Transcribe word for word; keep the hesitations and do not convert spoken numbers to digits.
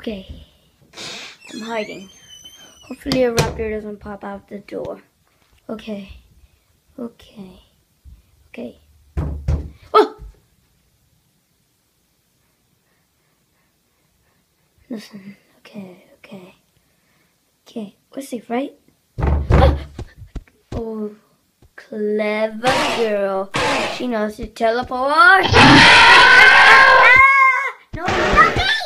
Okay. I'm hiding. Hopefully a raptor doesn't pop out the door. Okay. Okay. Okay. Oh! Listen. Okay. Okay. Okay. We're safe, right? Oh, clever girl. She knows to teleport. No, not me!